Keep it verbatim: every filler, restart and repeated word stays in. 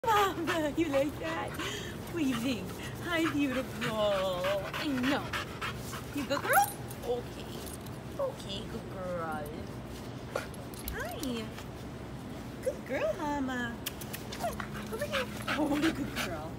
Mama, you like that? What do you think? Hi, beautiful. I know. You good girl? Okay. Okay, good girl. Hi. Good girl, Mama. Come on, over here. Oh, what a good girl.